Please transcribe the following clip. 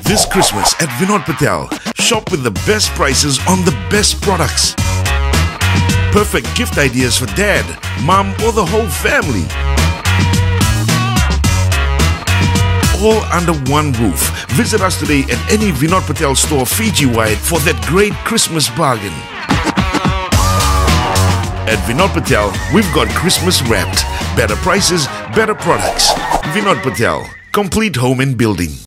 This Christmas at Vinod Patel, shop with the best prices on the best products. Perfect gift ideas for dad, mom or the whole family. All under one roof. Visit us today at any Vinod Patel store Fiji-wide for that great Christmas bargain. At Vinod Patel, we've got Christmas wrapped. Better prices, better products. Vinod Patel, complete home and building.